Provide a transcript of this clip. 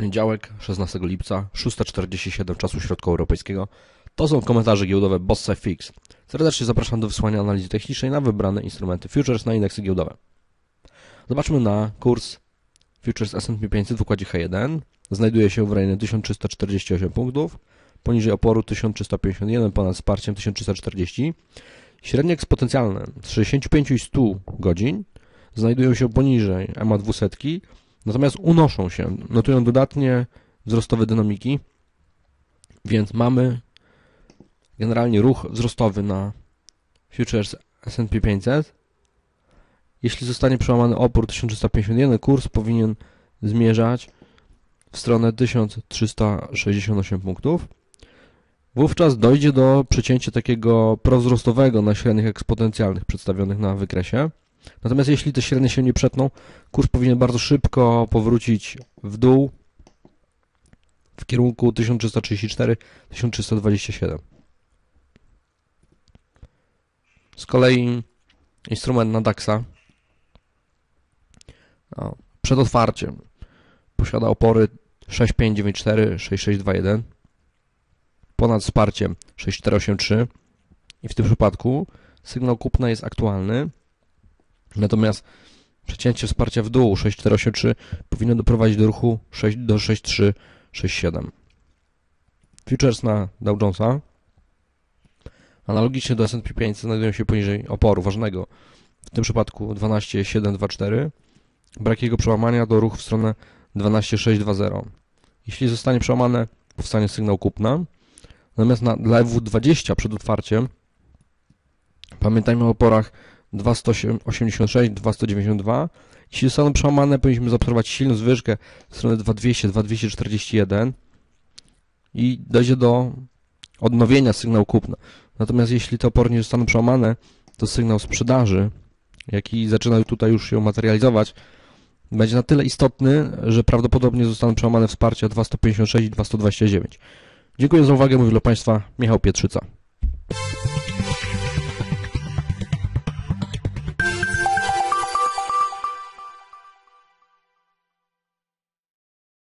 Poniedziałek, 16 lipca, 6:47 czasu środkowoeuropejskiego. To są komentarze giełdowe Bossa Fix. Serdecznie zapraszam do wysłania analizy technicznej na wybrane instrumenty futures na indeksy giełdowe. Zobaczmy na kurs futures S&P 500 w układzie H1. Znajduje się w rejonie 1348 punktów, poniżej oporu 1351, ponad wsparciem 1340. Średnie eksponencjalne z 65 i 100 godzin znajdują się poniżej EMA 200, natomiast unoszą się, notują dodatnie wzrostowe dynamiki, więc mamy generalnie ruch wzrostowy na futures S&P 500. Jeśli zostanie przełamany opór 1351, kurs powinien zmierzać w stronę 1368 punktów. Wówczas dojdzie do przecięcia takiego prowzrostowego na średnich eksponencjalnych przedstawionych na wykresie. Natomiast jeśli te średnie się nie przetną, kurs powinien bardzo szybko powrócić w dół w kierunku 1334-1327. Z kolei instrument na DAX-a przed otwarciem posiada opory 6594, 6621, ponad wsparciem 6483 i w tym przypadku sygnał kupna jest aktualny, natomiast przecięcie wsparcia w dół 6483 powinno doprowadzić do ruchu do 6367. Futures na Dow Jonesa analogicznie do S&P 500 znajdują się poniżej oporu ważnego, w tym przypadku 12724. Brak jego przełamania to ruch w stronę 12620. Jeśli zostanie przełamane, powstanie sygnał kupna. Natomiast dla FW20 przed otwarciem pamiętajmy o oporach 2186, 2192. Jeśli zostaną przełamane, powinniśmy zaobserwować silną zwyżkę w stronę 2200, 2241 i dojdzie do odnowienia sygnału kupna. Natomiast jeśli te opory nie zostaną przełamane, to sygnał sprzedaży, jaki zaczyna tutaj już się materializować, będzie na tyle istotny, że prawdopodobnie zostaną przełamane wsparcia 256 i 229. Dziękuję za uwagę, mówił dla Państwa Michał Pietrzyca.